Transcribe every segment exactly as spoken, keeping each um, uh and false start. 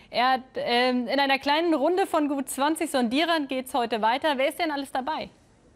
Er hat, ähm, in einer kleinen Runde von gut zwanzig Sondierern geht es heute weiter. Wer ist denn alles dabei?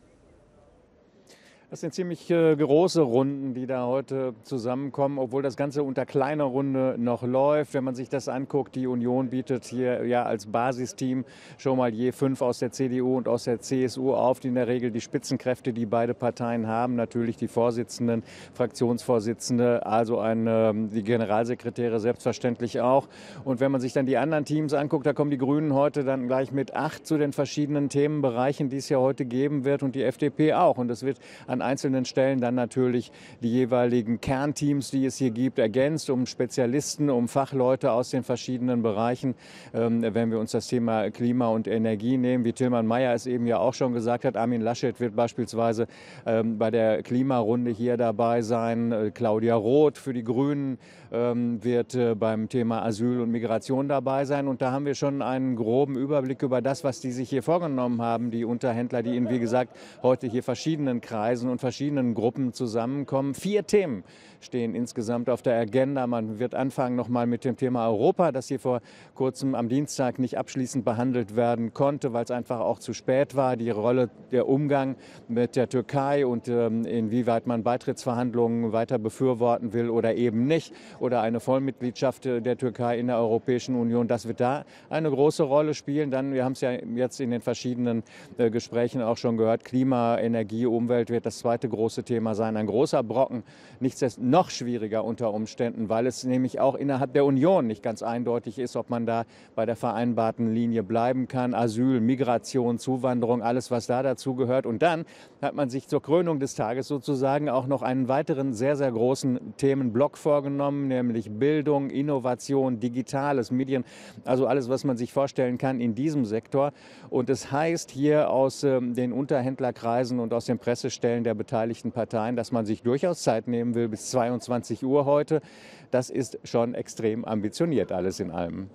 Das sind ziemlich äh, große Runden, die da heute zusammenkommen, obwohl das Ganze unter kleiner Runde noch läuft. Wenn man sich das anguckt, die Union bietet hier ja als Basisteam schon mal je fünf aus der C D U und aus der C S U auf, die in der Regel die Spitzenkräfte, die beide Parteien haben, natürlich die Vorsitzenden, Fraktionsvorsitzende, also eine, die Generalsekretäre selbstverständlich auch. Und wenn man sich dann die anderen Teams anguckt, da kommen die Grünen heute dann gleich mit acht zu den verschiedenen Themenbereichen, die es ja heute geben wird, und die F D P auch. Und es wird an einzelnen Stellen dann natürlich die jeweiligen Kernteams, die es hier gibt, ergänzt um Spezialisten, um Fachleute aus den verschiedenen Bereichen. Ähm, wenn wir uns das Thema Klima und Energie nehmen, wie Tilman Meyer es eben ja auch schon gesagt hat, Armin Laschet wird beispielsweise ähm, bei der Klimarunde hier dabei sein. Äh, Claudia Roth für die Grünen ähm, wird äh, beim Thema Asyl und Migration dabei sein. Und da haben wir schon einen groben Überblick über das, was die sich hier vorgenommen haben, die Unterhändler, die in, wie gesagt, heute hier verschiedenen Kreisen und verschiedenen Gruppen zusammenkommen. Vier Themen stehen insgesamt auf der Agenda. Man wird anfangen nochmal mit dem Thema Europa, das hier vor kurzem am Dienstag nicht abschließend behandelt werden konnte, weil es einfach auch zu spät war. Die Rolle, der Umgang mit der Türkei und ähm, inwieweit man Beitrittsverhandlungen weiter befürworten will oder eben nicht. Oder eine Vollmitgliedschaft der Türkei in der Europäischen Union. Das wird da eine große Rolle spielen. Dann, wir haben es ja jetzt in den verschiedenen äh, Gesprächen auch schon gehört, Klima, Energie, Umwelt wird das zweite große Thema sein. Ein großer Brocken, nichtsdestotrotz noch schwieriger unter Umständen, weil es nämlich auch innerhalb der Union nicht ganz eindeutig ist, ob man da bei der vereinbarten Linie bleiben kann. Asyl, Migration, Zuwanderung, alles, was da dazu gehört. Und dann hat man sich zur Krönung des Tages sozusagen auch noch einen weiteren sehr, sehr großen Themenblock vorgenommen, nämlich Bildung, Innovation, Digitales, Medien, also alles, was man sich vorstellen kann in diesem Sektor. Und es heißt hier aus äh, den Unterhändlerkreisen und aus den Pressestellen der beteiligten Parteien, dass man sich durchaus Zeit nehmen will bis zweiundzwanzig Uhr heute. Das ist schon extrem ambitioniert, alles in allem.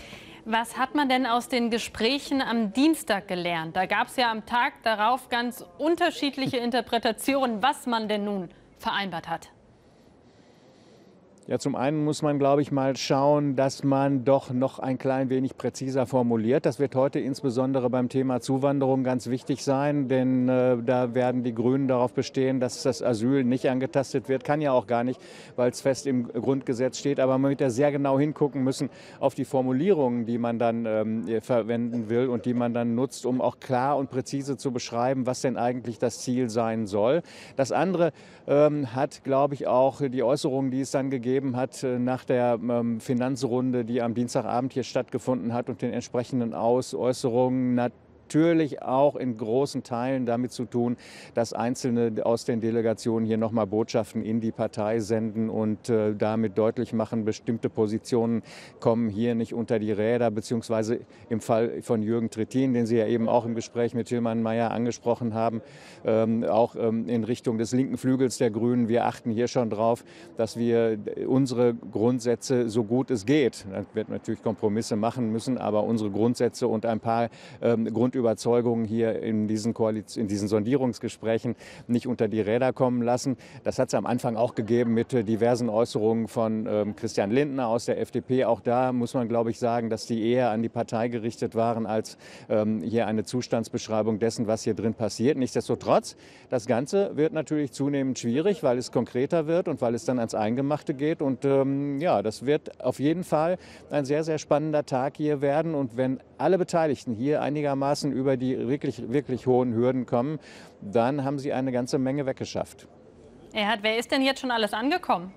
Was hat man denn aus den Gesprächen am Dienstag gelernt? Da gab es ja am Tag darauf ganz unterschiedliche Interpretationen, was man denn nun vereinbart hat. Ja, zum einen muss man, glaube ich, mal schauen, dass man doch noch ein klein wenig präziser formuliert. Das wird heute insbesondere beim Thema Zuwanderung ganz wichtig sein, denn äh, da werden die Grünen darauf bestehen, dass das Asyl nicht angetastet wird. Kann ja auch gar nicht, weil es fest im Grundgesetz steht. Aber man wird da sehr genau hingucken müssen auf die Formulierungen, die man dann ähm, verwenden will und die man dann nutzt, um auch klar und präzise zu beschreiben, was denn eigentlich das Ziel sein soll. Das andere ähm, hat, glaube ich, auch die Äußerungen, die es dann gegeben hat nach der ähm, Finanzrunde, die am Dienstagabend hier stattgefunden hat, und den entsprechenden Aus Äußerungen natürlich auch in großen Teilen damit zu tun, dass Einzelne aus den Delegationen hier nochmal Botschaften in die Partei senden und äh, damit deutlich machen, bestimmte Positionen kommen hier nicht unter die Räder, beziehungsweise im Fall von Jürgen Trittin, den Sie ja eben auch im Gespräch mit Tilman Meyer angesprochen haben, ähm, auch ähm, in Richtung des linken Flügels der Grünen. Wir achten hier schon drauf, dass wir unsere Grundsätze, so gut es geht, da wird natürlich Kompromisse machen müssen, aber unsere Grundsätze und ein paar ähm, Grund Überzeugungen hier in diesen, Koalition, in diesen Sondierungsgesprächen nicht unter die Räder kommen lassen. Das hat es am Anfang auch gegeben mit äh, diversen Äußerungen von ähm, Christian Lindner aus der F D P. Auch da muss man, glaube ich, sagen, dass die eher an die Partei gerichtet waren, als ähm, hier eine Zustandsbeschreibung dessen, was hier drin passiert. Nichtsdestotrotz, das Ganze wird natürlich zunehmend schwierig, weil es konkreter wird und weil es dann ans Eingemachte geht. Und ähm, ja, das wird auf jeden Fall ein sehr, sehr spannender Tag hier werden. Und wenn alle Beteiligten hier einigermaßen über die wirklich, wirklich hohen Hürden kommen, dann haben sie eine ganze Menge weggeschafft. Erhard, wer ist denn jetzt schon alles angekommen?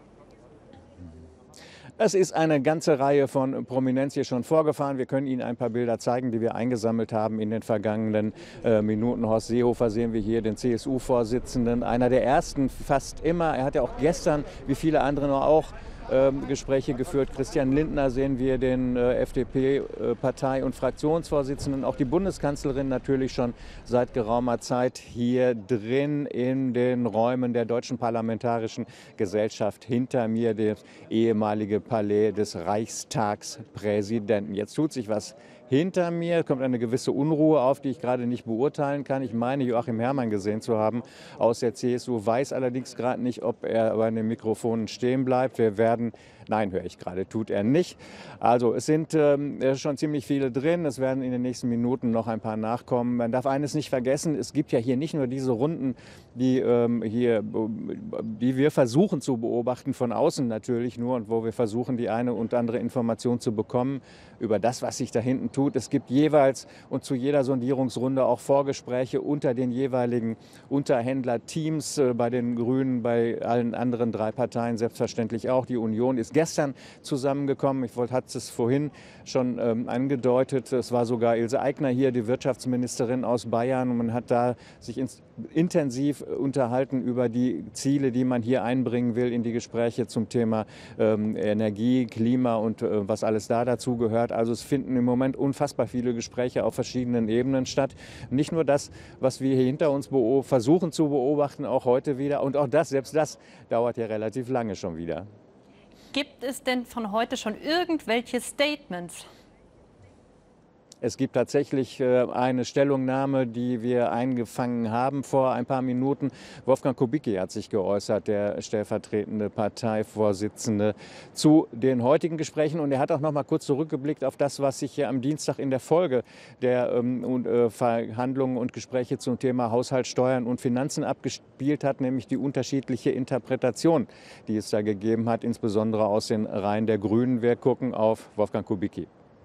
Es ist eine ganze Reihe von Prominenz hier schon vorgefahren. Wir können Ihnen ein paar Bilder zeigen, die wir eingesammelt haben in den vergangenen äh, Minuten. Horst Seehofer sehen wir hier, den C S U-Vorsitzenden, einer der ersten fast immer. Er hat ja auch gestern, wie viele andere noch auch, Ähm, Gespräche geführt. Christian Lindner sehen wir, den äh, F D P-Partei- und Fraktionsvorsitzenden, auch die Bundeskanzlerin natürlich schon seit geraumer Zeit hier drin in den Räumen der Deutschen Parlamentarischen Gesellschaft. Hinter mir das ehemalige Palais des Reichstagspräsidenten. Jetzt tut sich was hinter mir, kommt eine gewisse Unruhe auf, die ich gerade nicht beurteilen kann. Ich meine, Joachim Herrmann gesehen zu haben aus der C S U, weiß allerdings gerade nicht, ob er bei den Mikrofonen stehen bleibt. Wir werden Nein, höre ich gerade, tut er nicht. Also es sind ähm, schon ziemlich viele drin. Es werden in den nächsten Minuten noch ein paar nachkommen. Man darf eines nicht vergessen, es gibt ja hier nicht nur diese Runden, die, ähm, hier, die wir versuchen zu beobachten, von außen natürlich nur, und wo wir versuchen, die eine und andere Information zu bekommen über das, was sich da hinten tut. Es gibt jeweils und zu jeder Sondierungsrunde auch Vorgespräche unter den jeweiligen Unterhändlerteams, äh, bei den Grünen, bei allen anderen drei Parteien selbstverständlich auch. Die Union ist gestern zusammengekommen. Ich wollte, hat es vorhin schon ähm, angedeutet. Es war sogar Ilse Aigner hier, die Wirtschaftsministerin aus Bayern. Und man hat da sich ins, intensiv unterhalten über die Ziele, die man hier einbringen will in die Gespräche zum Thema ähm, Energie, Klima und äh, was alles da dazu gehört. Also es finden im Moment unfassbar viele Gespräche auf verschiedenen Ebenen statt. Nicht nur das, was wir hier hinter uns versuchen zu beobachten, auch heute wieder. Und auch das, selbst das dauert ja relativ lange schon wieder. Gibt es denn von heute schon irgendwelche Statements? Es gibt tatsächlich eine Stellungnahme, die wir eingefangen haben vor ein paar Minuten. Wolfgang Kubicki hat sich geäußert, der stellvertretende Parteivorsitzende, zu den heutigen Gesprächen. Und er hat auch noch mal kurz zurückgeblickt auf das, was sich hier am Dienstag in der Folge der ähm, äh, Verhandlungen und Gespräche zum Thema Haushalt, Steuern und Finanzen abgespielt hat, nämlich die unterschiedliche Interpretation, die es da gegeben hat, insbesondere aus den Reihen der Grünen. Wir gucken auf Wolfgang Kubicki.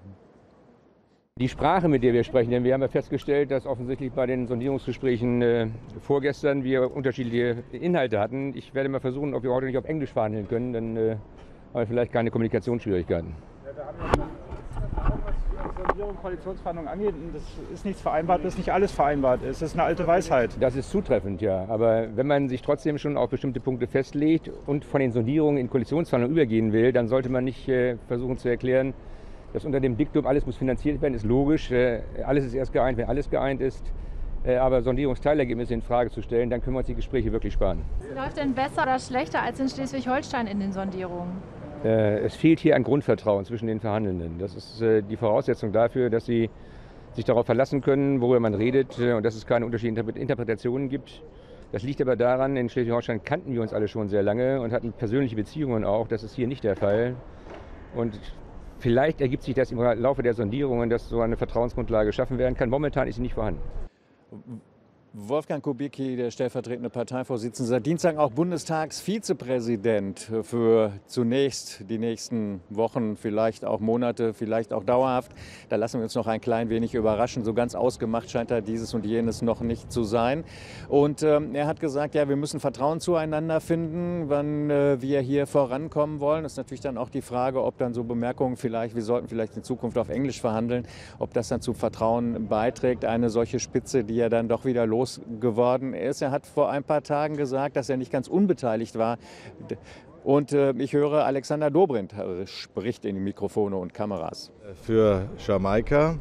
Die Sprache, mit der wir sprechen, denn wir haben ja festgestellt, dass offensichtlich bei den Sondierungsgesprächen äh, vorgestern wir unterschiedliche Inhalte hatten. Ich werde mal versuchen, ob wir heute nicht auf Englisch verhandeln können, dann äh, haben wir vielleicht keine Kommunikationsschwierigkeiten. Ja, wir haben ja Erfahrung, was Sondierung und Koalitionsverhandlungen angeht. Und das ist nichts vereinbart, bis nicht alles vereinbart ist. Das ist eine alte Weisheit. Das ist zutreffend, ja. Aber wenn man sich trotzdem schon auf bestimmte Punkte festlegt und von den Sondierungen in Koalitionsverhandlungen übergehen will, dann sollte man nicht äh, versuchen zu erklären, dass unter dem Diktum, alles muss finanziert werden, ist logisch. Alles ist erst geeint, wenn alles geeint ist. Aber Sondierungsteilergebnisse in Frage zu stellen, dann können wir uns die Gespräche wirklich sparen. Läuft denn besser oder schlechter als in Schleswig-Holstein in den Sondierungen? Es fehlt hier ein Grundvertrauen zwischen den Verhandelnden. Das ist die Voraussetzung dafür, dass sie sich darauf verlassen können, worüber man redet und dass es keine unterschiedlichen Interpretationen gibt. Das liegt aber daran, in Schleswig-Holstein kannten wir uns alle schon sehr lange und hatten persönliche Beziehungen auch. Das ist hier nicht der Fall. Und vielleicht ergibt sich das im Laufe der Sondierungen, dass so eine Vertrauensgrundlage geschaffen werden kann. Momentan ist sie nicht vorhanden. Wolfgang Kubicki, der stellvertretende Parteivorsitzende, seit Dienstag auch Bundestagsvizepräsident für zunächst die nächsten Wochen, vielleicht auch Monate, vielleicht auch dauerhaft. Da lassen wir uns noch ein klein wenig überraschen. So ganz ausgemacht scheint da dieses und jenes noch nicht zu sein. Und ähm, er hat gesagt, ja, wir müssen Vertrauen zueinander finden, wann äh, wir hier vorankommen wollen. Das ist natürlich dann auch die Frage, ob dann so Bemerkungen vielleicht, wir sollten vielleicht in Zukunft auf Englisch verhandeln, ob das dann zu Vertrauen beiträgt. Eine solche Spitze, die ja dann doch wieder los geworden ist. Er hat vor ein paar Tagen gesagt, dass er nicht ganz unbeteiligt war. Und äh, ich höre, Alexander Dobrindt spricht in die Mikrofone und Kameras. Für Jamaika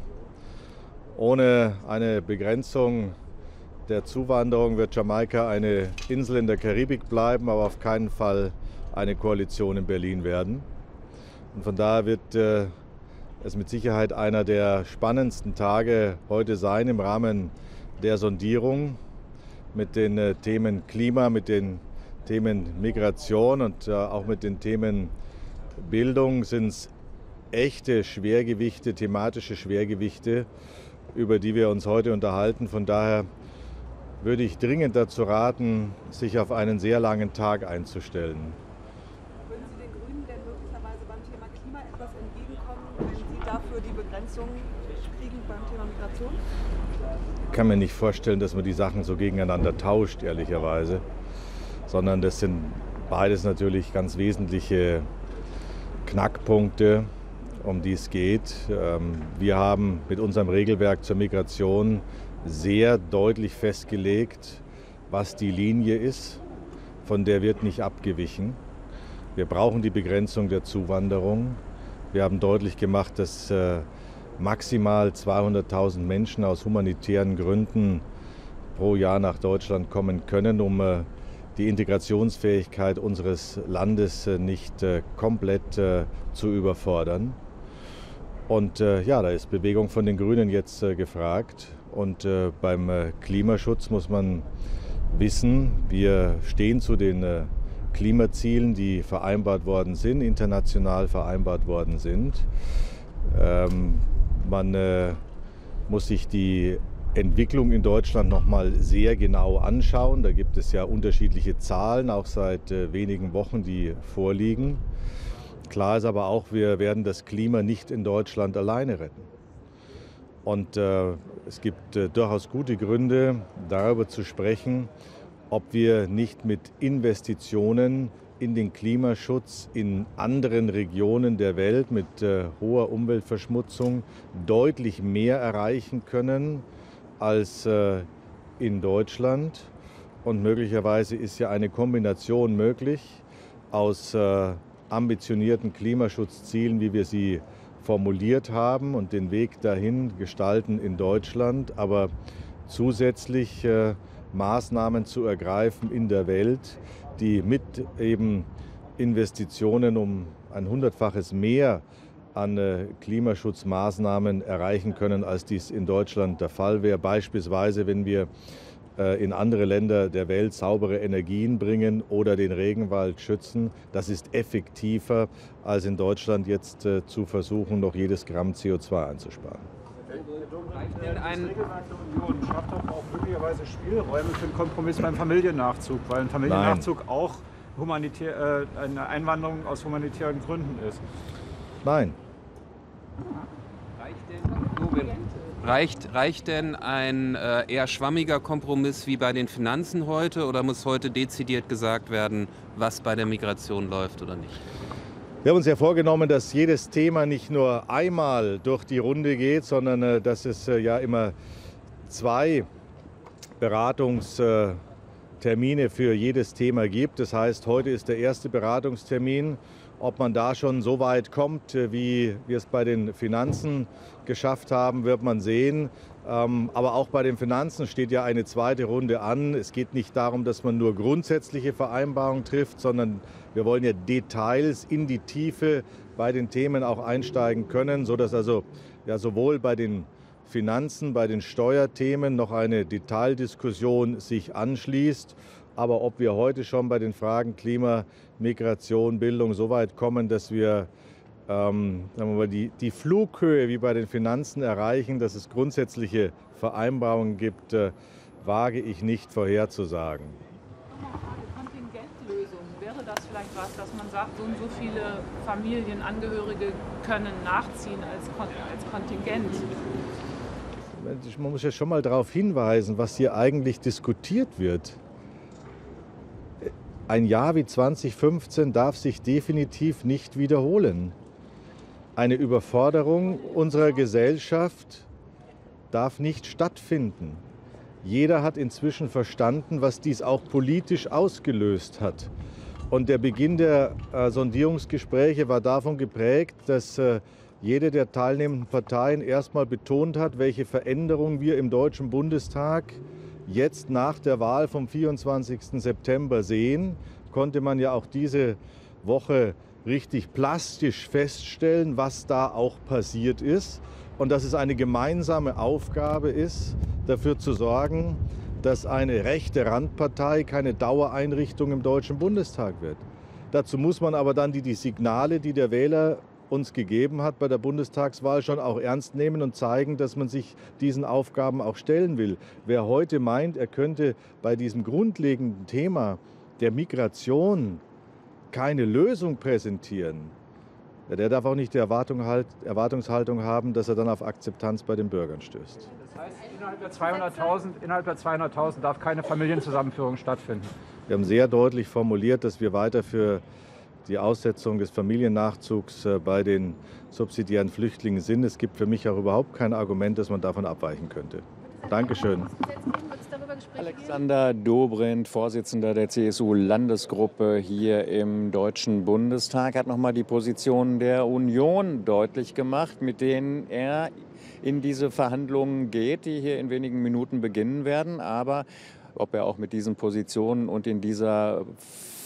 ohne eine Begrenzung der Zuwanderung wird Jamaika eine Insel in der Karibik bleiben, aber auf keinen Fall eine Koalition in Berlin werden. Und von daher wird äh, es mit Sicherheit einer der spannendsten Tage heute sein im Rahmen der Sondierung mit den äh, Themen Klima, mit den Themen Migration und äh, auch mit den Themen Bildung sind es echte Schwergewichte, thematische Schwergewichte, über die wir uns heute unterhalten. Von daher würde ich dringend dazu raten, sich auf einen sehr langen Tag einzustellen. Würden Sie den Grünen denn möglicherweise beim Thema Klima etwas entgegenkommen, wenn Sie dafür die Begrenzung kriegen beim Thema Migration? Ich kann mir nicht vorstellen, dass man die Sachen so gegeneinander tauscht, ehrlicherweise, sondern das sind beides natürlich ganz wesentliche Knackpunkte, um die es geht. Wir haben mit unserem Regelwerk zur Migration sehr deutlich festgelegt, was die Linie ist, von der wird nicht abgewichen. Wir brauchen die Begrenzung der Zuwanderung. Wir haben deutlich gemacht, dass maximal zweihunderttausend Menschen aus humanitären Gründen pro Jahr nach Deutschland kommen können, um die Integrationsfähigkeit unseres Landes nicht komplett zu überfordern. Und ja, da ist Bewegung von den Grünen jetzt gefragt. Und beim Klimaschutz muss man wissen, wir stehen zu den Klimazielen, die vereinbart worden sind, international vereinbart worden sind. Ähm, man äh, muss sich die Entwicklung in Deutschland noch mal sehr genau anschauen. Da gibt es ja unterschiedliche Zahlen, auch seit äh, wenigen Wochen, die vorliegen. Klar ist aber auch, wir werden das Klima nicht in Deutschland alleine retten. Und äh, es gibt äh, durchaus gute Gründe, darüber zu sprechen, ob wir nicht mit Investitionen in den Klimaschutz in anderen Regionen der Welt mit äh, hoher Umweltverschmutzung deutlich mehr erreichen können als äh, in Deutschland. Und möglicherweise ist ja eine Kombination möglich aus äh, ambitionierten Klimaschutzzielen, wie wir sie formuliert haben und den Weg dahin gestalten in Deutschland, aber zusätzlich äh, Maßnahmen zu ergreifen in der Welt, die mit eben Investitionen um ein Hundertfaches mehr an äh, Klimaschutzmaßnahmen erreichen können, als dies in Deutschland der Fall wäre. Beispielsweise, wenn wir äh, in andere Länder der Welt saubere Energien bringen oder den Regenwald schützen. Das ist effektiver, als in Deutschland jetzt äh, zu versuchen, noch jedes Gramm C O zwei einzusparen. Ein Union schafft doch auch möglicherweise Spielräume für einen Kompromiss beim Familiennachzug, weil ein Familiennachzug Nein. auch humanitär, äh, eine Einwanderung aus humanitären Gründen ist. Nein. Reicht, reicht denn ein äh, eher schwammiger Kompromiss wie bei den Finanzen heute oder muss heute dezidiert gesagt werden, was bei der Migration läuft oder nicht? Wir haben uns ja vorgenommen, dass jedes Thema nicht nur einmal durch die Runde geht, sondern äh, dass es äh, ja immer zwei Beratungstermine für jedes Thema gibt. Das heißt, heute ist der erste Beratungstermin. Ob man da schon so weit kommt, wie wir es bei den Finanzen geschafft haben, wird man sehen. Aber auch bei den Finanzen steht ja eine zweite Runde an. Es geht nicht darum, dass man nur grundsätzliche Vereinbarungen trifft, sondern wir wollen ja Details in die Tiefe bei den Themen auch einsteigen können, sodass also ja sowohl bei den Finanzen, bei den Steuerthemen noch eine Detaildiskussion sich anschließt. Aber ob wir heute schon bei den Fragen Klima, Migration, Bildung so weit kommen, dass wir, ähm, sagen wir mal, die, die Flughöhe wie bei den Finanzen erreichen, dass es grundsätzliche Vereinbarungen gibt, äh, wage ich nicht vorherzusagen. Kontingentlösung, wäre das vielleicht was, dass man sagt, so und so viele Familienangehörige können nachziehen als, als Kontingent? Man muss ja schon mal darauf hinweisen, was hier eigentlich diskutiert wird. Ein Jahr wie zweitausendfünfzehn darf sich definitiv nicht wiederholen. Eine Überforderung unserer Gesellschaft darf nicht stattfinden. Jeder hat inzwischen verstanden, was dies auch politisch ausgelöst hat. Und der Beginn der äh, Sondierungsgespräche war davon geprägt, dass äh, jede der teilnehmenden Parteien erstmal betont hat, welche Veränderungen wir im Deutschen Bundestag jetzt nach der Wahl vom vierundzwanzigsten September sehen. Konnte man ja auch diese Woche richtig plastisch feststellen, was da auch passiert ist. Und dass es eine gemeinsame Aufgabe ist, dafür zu sorgen, dass eine rechte Randpartei keine Dauereinrichtung im Deutschen Bundestag wird. Dazu muss man aber dann die, die Signale, die der Wähler uns gegeben hat bei der Bundestagswahl, schon auch ernst nehmen und zeigen, dass man sich diesen Aufgaben auch stellen will. Wer heute meint, er könnte bei diesem grundlegenden Thema der Migration keine Lösung präsentieren, der darf auch nicht die Erwartung halt, Erwartungshaltung haben, dass er dann auf Akzeptanz bei den Bürgern stößt. Das heißt, innerhalb der zweihunderttausend, innerhalb der zweihunderttausend darf keine Familienzusammenführung stattfinden. Wir haben sehr deutlich formuliert, dass wir weiter für die Aussetzung des Familiennachzugs bei den subsidiären Flüchtlingen sind. Es gibt für mich auch überhaupt kein Argument, dass man davon abweichen könnte. Dankeschön. Alexander Dobrindt, Vorsitzender der C S U-Landesgruppe hier im Deutschen Bundestag, hat nochmal die Position der Union deutlich gemacht, mit denen er in diese Verhandlungen geht, die hier in wenigen Minuten beginnen werden. Aber ob er auch mit diesen Positionen und in dieser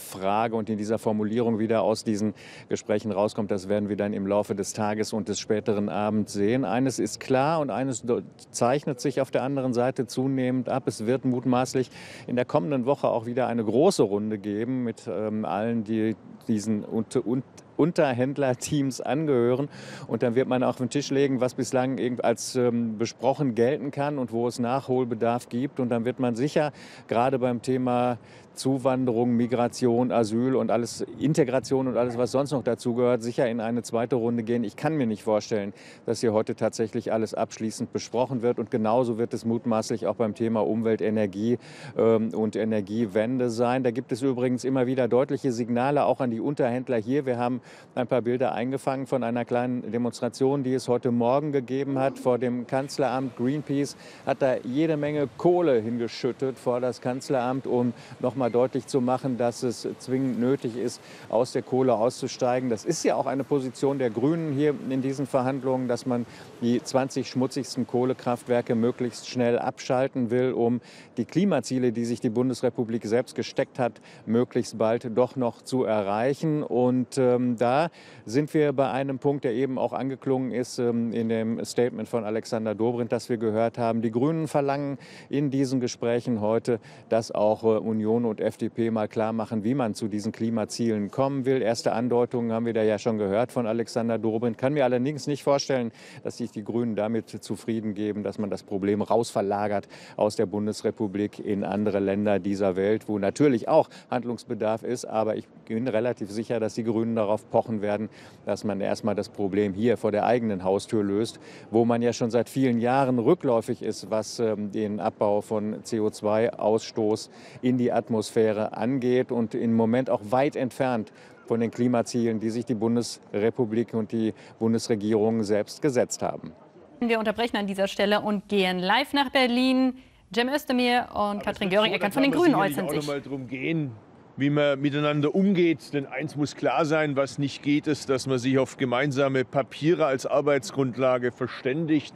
Frage und in dieser Formulierung wieder aus diesen Gesprächen rauskommt, das werden wir dann im Laufe des Tages und des späteren Abends sehen. Eines ist klar und eines zeichnet sich auf der anderen Seite zunehmend ab. Es wird mutmaßlich in der kommenden Woche auch wieder eine große Runde geben mit ähm, allen, die diesen und, und Unterhändlerteams angehören. Und dann wird man auf den Tisch legen, was bislang als ähm, besprochen gelten kann und wo es Nachholbedarf gibt. Und dann wird man sicher gerade beim Thema Zuwanderung, Migration, Asyl und alles, Integration und alles, was sonst noch dazugehört, sicher in eine zweite Runde gehen. Ich kann mir nicht vorstellen, dass hier heute tatsächlich alles abschließend besprochen wird. Und genauso wird es mutmaßlich auch beim Thema Umwelt, Energie ähm, und Energiewende sein. Da gibt es übrigens immer wieder deutliche Signale auch an die Unterhändler hier. Wir haben ein paar Bilder eingefangen von einer kleinen Demonstration, die es heute Morgen gegeben hat vor dem Kanzleramt. Greenpeace hat da jede Menge Kohle hingeschüttet vor das Kanzleramt, um noch mal deutlich zu machen, dass es zwingend nötig ist, aus der Kohle auszusteigen. Das ist ja auch eine Position der Grünen hier in diesen Verhandlungen, dass man die zwanzig schmutzigsten Kohlekraftwerke möglichst schnell abschalten will, um die Klimaziele, die sich die Bundesrepublik selbst gesteckt hat, möglichst bald doch noch zu erreichen. Und ähm, da sind wir bei einem Punkt, der eben auch angeklungen ist ähm, in dem Statement von Alexander Dobrindt, das wir gehört haben. Die Grünen verlangen in diesen Gesprächen heute, dass auch äh, Union und F D P mal klar machen, wie man zu diesen Klimazielen kommen will. Erste Andeutungen haben wir da ja schon gehört von Alexander Dobrindt. Kann mir allerdings nicht vorstellen, dass sich die Grünen damit zufrieden geben, dass man das Problem rausverlagert aus der Bundesrepublik in andere Länder dieser Welt, wo natürlich auch Handlungsbedarf ist. Aber ich bin relativ sicher, dass die Grünen darauf pochen werden, dass man erstmal das Problem hier vor der eigenen Haustür löst, wo man ja schon seit vielen Jahren rückläufig ist, was ähm, den Abbau von C O zwei Ausstoß in die Atmosphäre angeht und im Moment auch weit entfernt von den Klimazielen, die sich die Bundesrepublik und die Bundesregierung selbst gesetzt haben. Wir unterbrechen an dieser Stelle und gehen live nach Berlin. Cem Özdemir und Katrin Göring-Eckardt von den Grünen äußern sich. Es wird auch noch mal darum gehen, wie man miteinander umgeht. Denn eins muss klar sein, was nicht geht, ist, dass man sich auf gemeinsame Papiere als Arbeitsgrundlage verständigt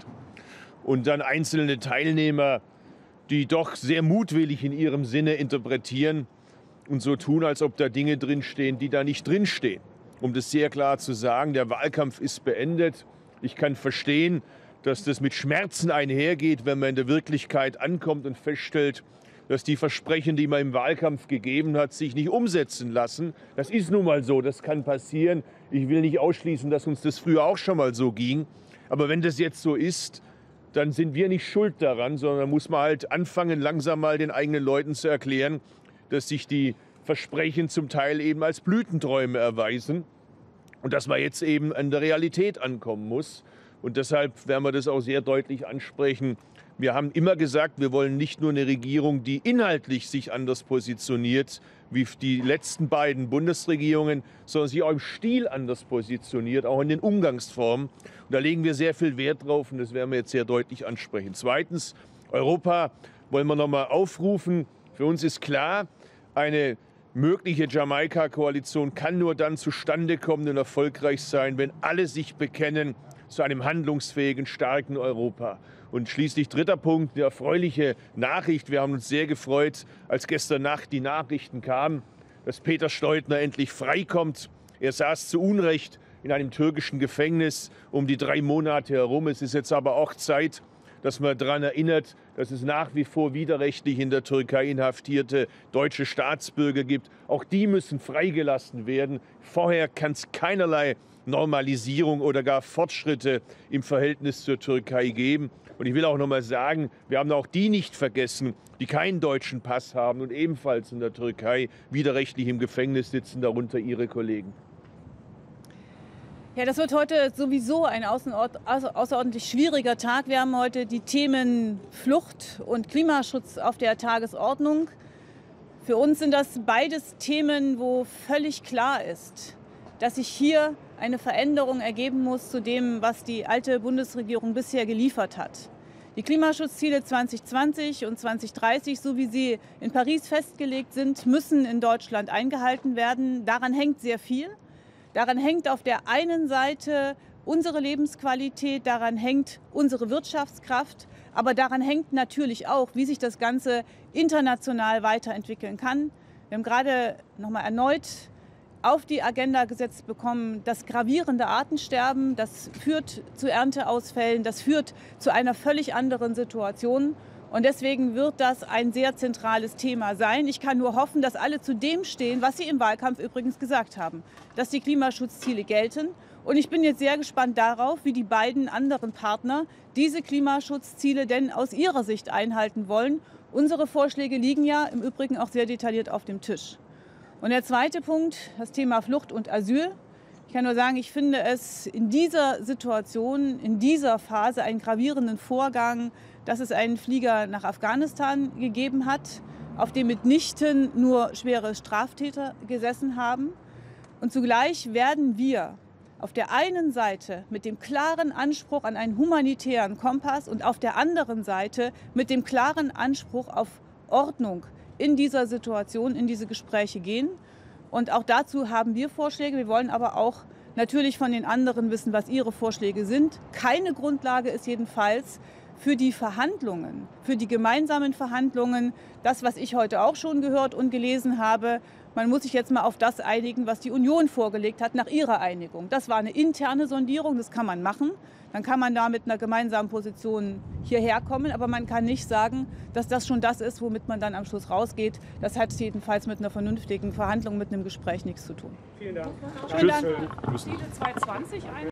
und dann einzelne Teilnehmer, die doch sehr mutwillig in ihrem Sinne interpretieren und so tun, als ob da Dinge drinstehen, die da nicht drinstehen. Um das sehr klar zu sagen, der Wahlkampf ist beendet. Ich kann verstehen, dass das mit Schmerzen einhergeht, wenn man in der Wirklichkeit ankommt und feststellt, dass die Versprechen, die man im Wahlkampf gegeben hat, sich nicht umsetzen lassen. Das ist nun mal so, das kann passieren. Ich will nicht ausschließen, dass uns das früher auch schon mal so ging. Aber wenn das jetzt so ist, dann sind wir nicht schuld daran, sondern muss man halt anfangen, langsam mal den eigenen Leuten zu erklären, dass sich die Versprechen zum Teil eben als Blütenträume erweisen und dass man jetzt eben an der Realität ankommen muss. Und deshalb werden wir das auch sehr deutlich ansprechen. Wir haben immer gesagt, wir wollen nicht nur eine Regierung, die inhaltlich sich anders positioniert, wie die letzten beiden Bundesregierungen, sondern sich auch im Stil anders positioniert, auch in den Umgangsformen. Und da legen wir sehr viel Wert drauf und das werden wir jetzt sehr deutlich ansprechen. Zweitens, Europa wollen wir noch mal aufrufen. Für uns ist klar, eine mögliche Jamaika-Koalition kann nur dann zustande kommen und erfolgreich sein, wenn alle sich bekennen zu einem handlungsfähigen, starken Europa. Und schließlich dritter Punkt, eine erfreuliche Nachricht. Wir haben uns sehr gefreut, als gestern Nacht die Nachrichten kamen, dass Peter Steutner endlich freikommt. Er saß zu Unrecht in einem türkischen Gefängnis um die drei Monate herum. Es ist jetzt aber auch Zeit, dass man daran erinnert, dass es nach wie vor widerrechtlich in der Türkei inhaftierte deutsche Staatsbürger gibt. Auch die müssen freigelassen werden. Vorher kann es keinerlei Normalisierung oder gar Fortschritte im Verhältnis zur Türkei geben. Und ich will auch noch mal sagen, wir haben auch die nicht vergessen, die keinen deutschen Pass haben und ebenfalls in der Türkei widerrechtlich im Gefängnis sitzen, darunter ihre Kollegen. Ja, das wird heute sowieso ein außerordentlich schwieriger Tag. Wir haben heute die Themen Flucht und Klimaschutz auf der Tagesordnung. Für uns sind das beides Themen, wo völlig klar ist, dass sich hier eine Veränderung ergeben muss zu dem, was die alte Bundesregierung bisher geliefert hat. Die Klimaschutzziele zwanzig zwanzig und zwanzig dreißig, so wie sie in Paris festgelegt sind, müssen in Deutschland eingehalten werden. Daran hängt sehr viel. Daran hängt auf der einen Seite unsere Lebensqualität, daran hängt unsere Wirtschaftskraft, aber daran hängt natürlich auch, wie sich das Ganze international weiterentwickeln kann. Wir haben gerade noch mal erneut auf die Agenda gesetzt bekommen, das gravierende Artensterben, das führt zu Ernteausfällen, das führt zu einer völlig anderen Situation. Und deswegen wird das ein sehr zentrales Thema sein. Ich kann nur hoffen, dass alle zu dem stehen, was Sie im Wahlkampf übrigens gesagt haben, dass die Klimaschutzziele gelten. Und ich bin jetzt sehr gespannt darauf, wie die beiden anderen Partner diese Klimaschutzziele denn aus ihrer Sicht einhalten wollen. Unsere Vorschläge liegen ja im Übrigen auch sehr detailliert auf dem Tisch. Und der zweite Punkt, das Thema Flucht und Asyl. Ich kann nur sagen, ich finde es in dieser Situation, in dieser Phase einen gravierenden Vorgang, dass es einen Flieger nach Afghanistan gegeben hat, auf dem mitnichten nur schwere Straftäter gesessen haben. Und zugleich werden wir auf der einen Seite mit dem klaren Anspruch an einen humanitären Kompass und auf der anderen Seite mit dem klaren Anspruch auf Ordnung in dieser Situation, in diese Gespräche gehen. Und auch dazu haben wir Vorschläge. Wir wollen aber auch natürlich von den anderen wissen, was ihre Vorschläge sind. Keine Grundlage ist jedenfalls für die Verhandlungen, für die gemeinsamen Verhandlungen, das, was ich heute auch schon gehört und gelesen habe. Man muss sich jetzt mal auf das einigen, was die Union vorgelegt hat, nach ihrer Einigung. Das war eine interne Sondierung, das kann man machen. Dann kann man da mit einer gemeinsamen Position hierher kommen. Aber man kann nicht sagen, dass das schon das ist, womit man dann am Schluss rausgeht. Das hat jedenfalls mit einer vernünftigen Verhandlung, mit einem Gespräch nichts zu tun. Vielen Dank. Vielen Dank. Ziele zweitausendzwanzig ein.